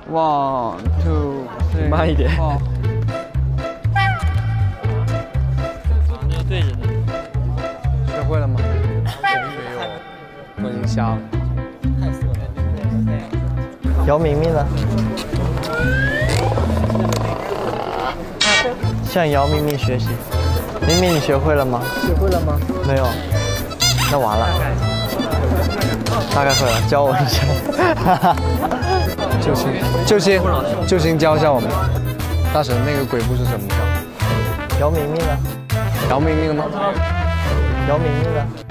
1、2、3。 慢一点。 哦， 那个对着的。 学会了吗？没有，我已经瞎了。 姚明明呢？向姚明明学习。明明，你学会了吗？ 学会了吗？ 没有。那完了。大概会了，教我一下。 救星教一下我们。大神，那个鬼步是怎么跳？ 姚明明呢？ 姚明明吗？ 姚明明呢？